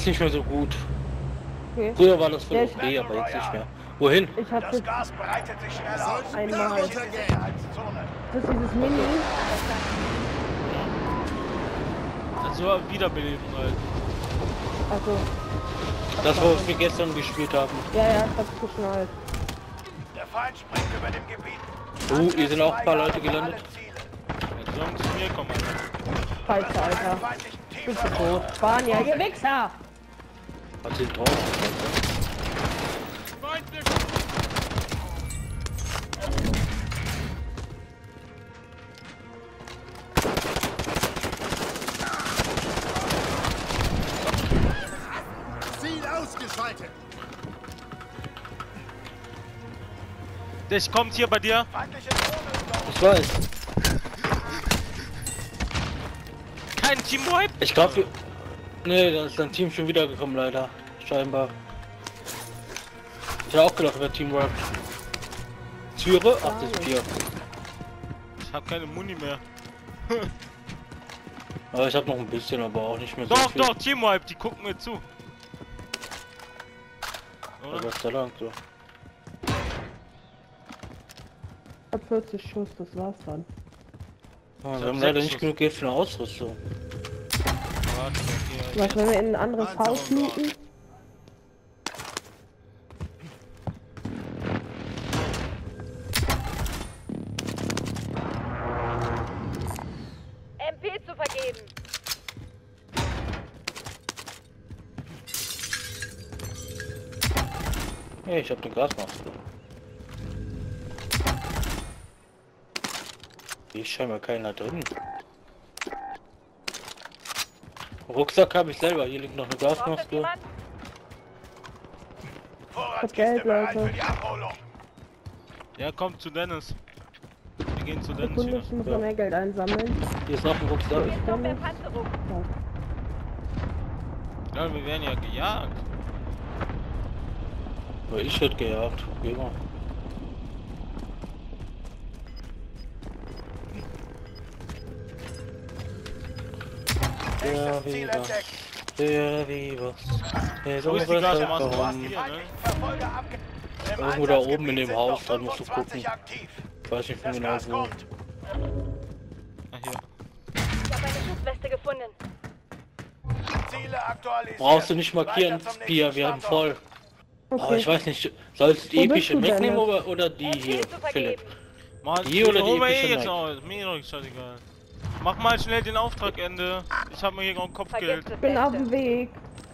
nicht mehr so gut. Okay. Früher war das voll Ja, okay, aber jetzt nicht mehr. Wohin? Ich hab Das jetzt Gas breitet sich schnell aus. einmal. Das ist die Sicherheitszone. Das ist dieses Mini. Also Wiederbelebung halt. Also. Das, was wir gestern gespielt haben. Ja, ja, ich hab's geschnallt. Der Feind springt über dem Gebiet. Hier sind auch ein paar Leute gelandet. Jetzt sollen zu mir kommen, Alter. Scheiße, Alter. Feindlichen Bist du tot? Spanier, ihr Wichser! Hat sie drauf. Ziel ausgeschaltet. Der kommt hier bei dir. Feindliche Drohne über uns. Ich weiß. Kein Teamwipe? Ich glaube, nee, da ist dein Team schon wieder gekommen, leider. Scheinbar. Ich habe auch gedacht über Teamwork. Türe? Ach, das ist 4. Ich hab keine Muni mehr. Aber ich habe noch ein bisschen, aber auch nicht mehr so Doch, viel. doch, Teamwipe, die gucken mir zu. Aber Gott sei Dank, so. Ich hab 40 Schuss, das war's dann. Wir haben leider nicht genug Geld für eine Ausrüstung. Warte, okay, Was, wenn wir in ein anderes Haus mieten? MP zu vergeben. Hey, ich habe eine Gasmaske. Hier ist scheinbar keiner drin. Rucksack habe ich selber. Hier liegt noch eine Braucht das Gasmaske. jemand? Vorratskiste Geld, bereit Leute. für die Abholung. Ja, komm zu Dennis. Wir gehen zu Dennis Sekunde, wieder. ich muss noch mehr Geld einsammeln. Hier ist noch ein Rucksack. Hier ist noch mehr Panzerung. Ja, wir werden ja gejagt. Weil ich hätte gejagt. Geh mal. Nächstes wie Ziel was. entdeckt. Der wie was. Der Wo ist die Gasmaske? Du hast die Hier, ne? feindlichen Verfolger abge... Im Irgendwo da oben in Einsatzgebiet dem sind Haus, noch da musst du 25 gucken. aktiv. Ich weiß nicht Das genau Gas wo. kommt. Ah, hier. Ich habe eine Schussweste gefunden. Ziele aktualisiert. Brauchst du nicht markieren, Weiter zum nächsten Pia, wir haben Standort. voll. Aber Okay. ich weiß nicht, sollst du Wo epische bist du denn wegnehmen jetzt? oder die MP hier, zu Philipp? vergeben. Mann, Die oder die hol mir epische jetzt Night? aus. Mir doch scheißegal. Mach mal schnell den Auftrag Ende. Ich hab mir hier noch Kopfgeld. Vergesst Ich bin auf Weste. dem Weg.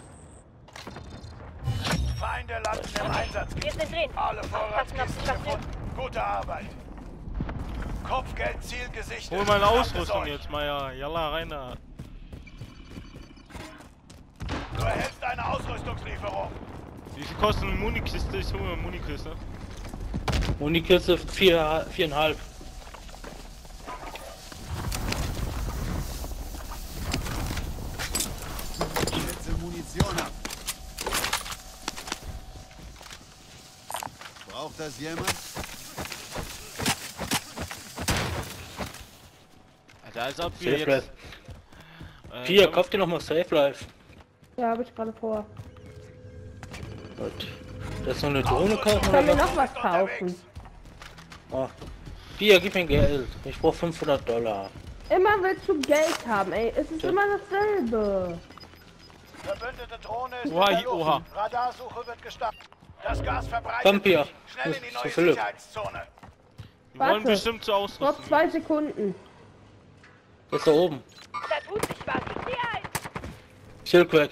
Feinde landen im Einsatzgebiet. Wir sind drin. Alle Aufpassen auf Vorratskisten die Station. gefunden. Gute Arbeit. Kopfgeldziel gesichtet. Hol meine Landet Ausrüstung euch. jetzt mal, ja. Jalla, rein da. Du erhältst eine Ausrüstungslieferung. Wie viel kostet eine Munikiste? Ich hole mir eine Munikiste. Unikiste 4,5. Setze Munition ab. Braucht das jemand? Alter, als ob wir Safe jetzt... Life. Pia, kauf dir nochmal Safe Life. Ja, habe ich gerade vor. Gut. Das ist noch eine Drohne kaufen Ich kann mir oder was? noch was kaufen. Oh. Pia, gib mir Geld. Ich brauch $500. Immer willst du Geld haben, ey. Es ist Ja. immer dasselbe. Verbündete Drohne ist Oha, in der Luft. oha. Radarsuche wird gestartet. Das Gas verbreitet Komm, Pia. sich. Schnell in die Zu neue Philipp. Sicherheitszone. Wir wollen Warte. bestimmt zur Noch Ausrüstung. 2 Sekunden. Das ist da oben. Da tut sich was. Hier ein. Silkwerk.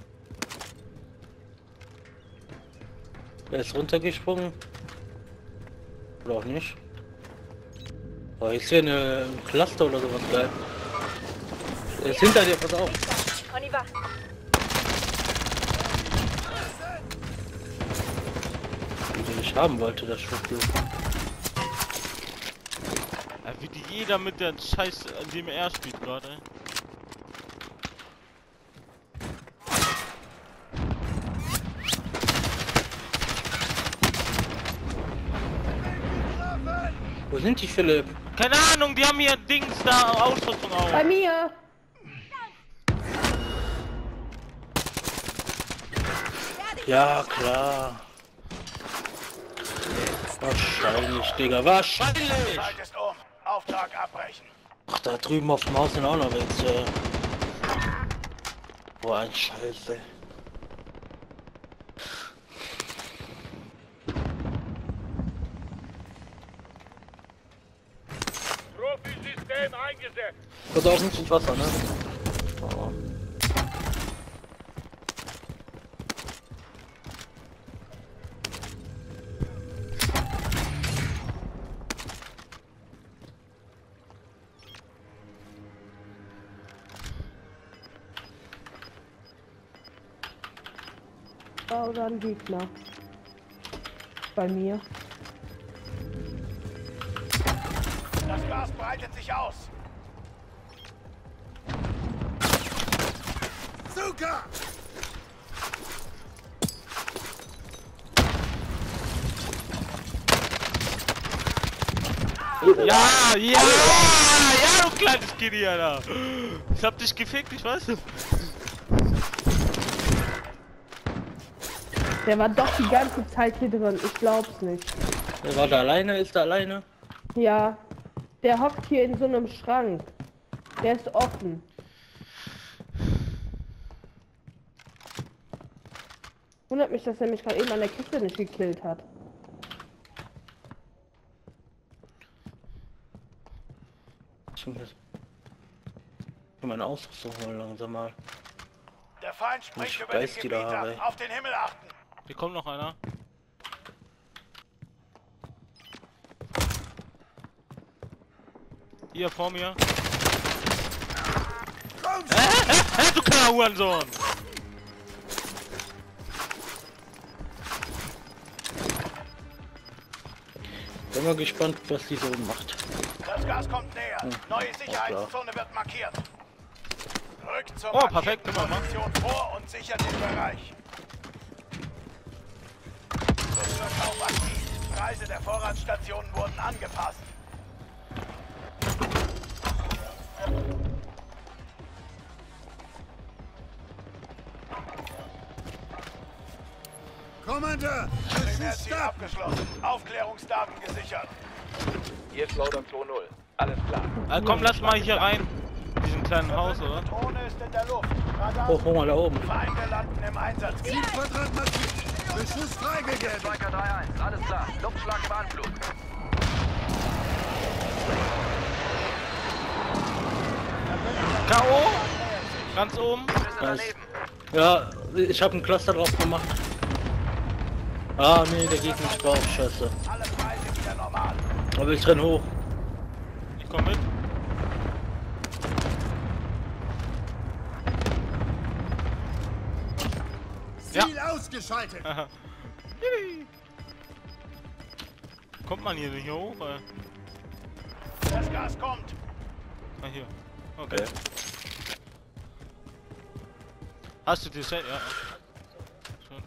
Der ist runtergesprungen. Oder auch nicht. Oh, ich sehe eine Cluster oder sowas geil. Der ist hinter dir, pass auf. Conny wach. Wie den ich haben wollte, das Schwuchtel. Ja, wie die jeder mit der Scheiß DMR spielt gerade. Wo sind die, Philipp? Keine Ahnung, die haben hier Dings da, Ausrüstung Bei auch. mir. Ja, klar. Wahrscheinlich, Digga, wahrscheinlich! Zeit ist um. Auftrag abbrechen. Ach, da drüben auf dem Haus sind auch noch welche. Boah, ein Scheiße. Profi-System eingesetzt. Pass auf, nicht ins Wasser, ne? Oh. Oder ein Gegner. Bei mir. Das Gas breitet sich aus. Zucker! Ja, du kleines Kitty, Alter. Ich hab dich gefickt, ich weiß. Der war doch die ganze Zeit hier drin. Ich glaub's nicht. Der war da alleine, ist da alleine? Ja. Der hockt hier in so einem Schrank. Der ist offen. Wundert mich, dass er mich gerade eben an der Kiste nicht gekillt hat. Ich muss meine Ausrüstung holen langsam mal. Der Feind springt Ich über den weiß, die Gebiet da ab. habe. Auf den Himmel achten. Hier kommt noch einer. Hier vor mir. Du kleiner Hurensohn! Bin mal gespannt, was die so macht. Das Gas kommt näher. Neue klar. Sicherheitszone wird markiert. Rückt zur Oh, perfekt, markierten immer, ne? Position vor und sichert den Bereich. Rückkauf aktiv. Preise der Vorratsstationen wurden angepasst. Commander! Primärziel abgeschlossen. Aufklärungsdaten gesichert. Hier ist Slaughter 2-0. Alles klar. Komm, lass mal hier rein. In diesem kleinen Haus, oder? Drohne ist in der Luft. Radar. Hoch, mal da oben. Feinde landen im Einsatz. Zielquadrat markiert! Beschuss freigegeben! Striker 3-1. Alles klar. Luftschlag im Anflug. K.O. Ganz oben. Schüsse Nice. daneben. Ja, ich habe einen Cluster drauf gemacht. Ah, nee, der geht nicht drauf, scheiße. Alle Preise wieder normal. Aber ich renn hoch. Ich komm mit. Ziel ausgeschaltet! Kommt man hier nicht hoch? Das Gas kommt. Ah, hier. Okay. Hast du die Set? Ja. Schon.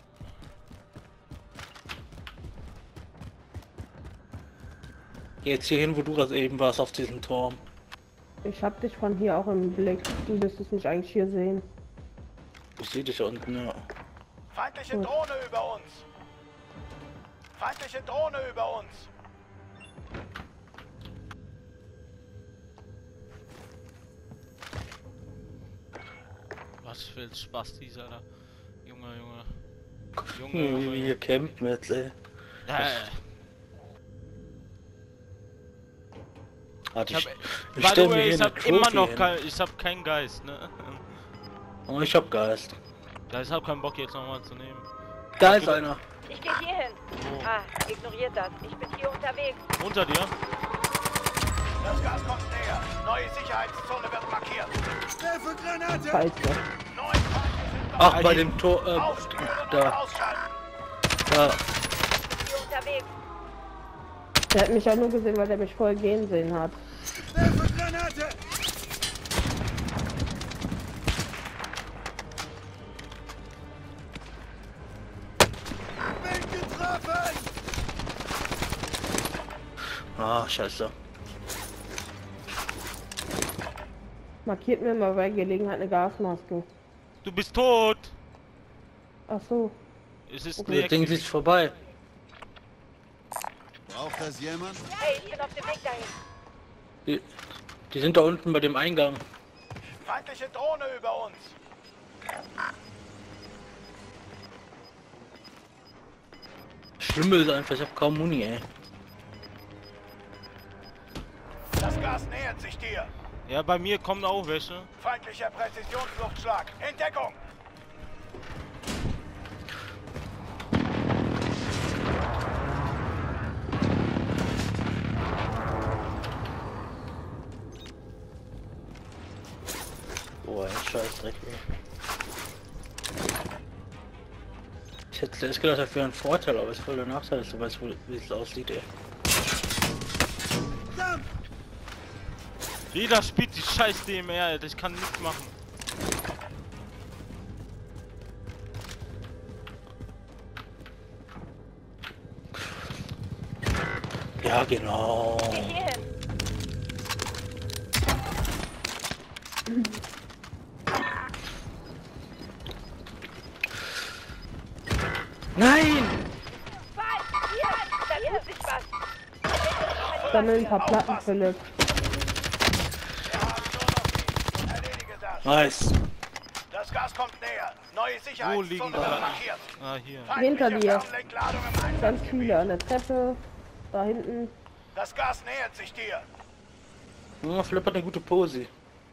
Jetzt hier hin, wo du gerade eben warst, auf diesem Turm. Ich hab dich von hier auch im Blick. Du müsstest mich eigentlich hier sehen. Ich sehe dich unten, ja. Feindliche Drohne über uns. Feindliche Drohne über uns. Was für ein Spaß dieser da. Junge. Wie wir hier campen jetzt, ey. Warte, ich stell mir hier ich eine hab immer Trophy noch hin. ich hab keinen Geist, ne? Oh, ich hab Geist. Ja, ich hab keinen Bock jetzt nochmal zu nehmen. Da ist einer. Ich gehe hier hin. Ah, ignoriert das. Ich bin hier unterwegs. Unter dir? Das Gas kommt näher. Neue Sicherheitszone wird markiert. Werfe Granate! Scheiße. 9 Feinde sind Ach, bei dem Tor, Aufspüren und da, ausschalten. da. Hier unterwegs. Der hat mich auch nur gesehen, weil der mich voll gehen sehen hat. Werfe Granate! Bin getroffen! Ah, scheiße. Markiert mir mal bei Gelegenheit eine Gasmaske. Du bist tot! Ach so. Es ist Das leer. Ding ist vorbei. Braucht das jemand? Hey, ich bin auf dem Weg dahin. Die sind da unten bei dem Eingang. Feindliche Drohne über uns. Schlimme ist einfach, ich hab kaum Muni, ey. Das Gas nähert sich dir. Ja, bei mir kommen auch welche. Feindlicher Präzisionsluftschlag. In Deckung. Boah, ein Scheißdreck, ey. Ich hätte echt gedacht, das wäre ein Vorteil, aber es ist voll der Nachteil, dass du weißt, wie es aussieht, ey. Jeder spielt die scheiß DMR, Alter. Ich kann nichts machen. Ja, genau. Geh hierhin. Nein! Fall! Hier! Da tut sich was. Sammel ein paar Platten, Philipp. Wir haben nur noch die. Erledige das. Nice. Das Gas kommt näher. Neue Wo liegen Sicherheitszone die wird Platten? markiert. Ah, hier. Hinter Feindliche dir. Fernlenkladung im Einsatz. Ganz viele an der Treppe. Da hinten. Das Gas nähert sich dir. Oh, Philipp hat eine gute Pose.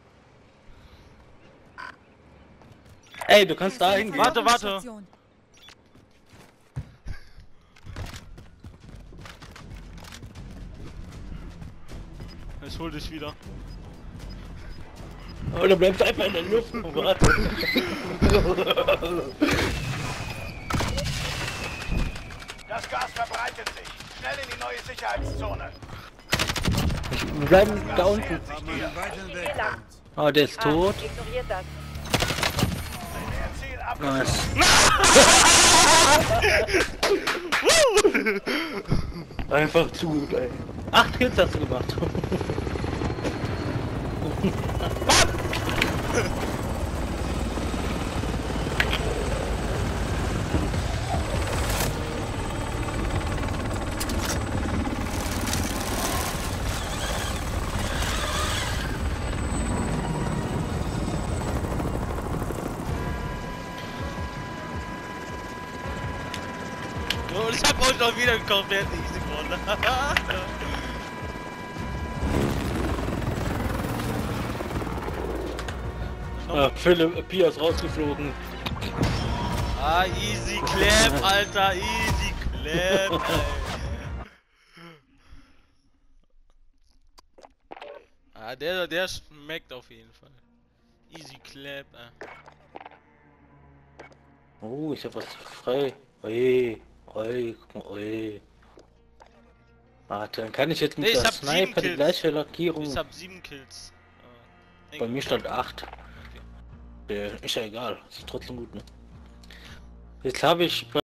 Ey, du kannst da hingehen. Warte, warte. Ich hol dich wieder. Oder bleibst einfach in der Luft und warte. Das Gas verbreitet sich. Schnell in die neue Sicherheitszone. Wir bleiben da unten. Nähert sich Aber dir. einen weiteren Ich Weg. geh lang. Ah, der ist tot. Ignoriert das. Der Ziel abgeschlossen. Nice. Einfach zu gut, ey. 8 Kills hast du gemacht. Und ich hab heute noch wieder gekauft, der hätte easy gewonnen. Philipp, Pia ist rausgeflogen. Ah, easy clap, Alter, easy clap, ey. Ah, der schmeckt auf jeden Fall. Easy clap, ey. Oh, ich hab was frei. Oi, oi, guck mal, oi. Warte, dann kann ich jetzt mit Nee, ich der hab 7 Sniper die Kills. gleiche Lackierung. Ich hab 7 Kills. Bei mir stand 8. Ist ja egal, ist trotzdem gut, ne? Jetzt habe ich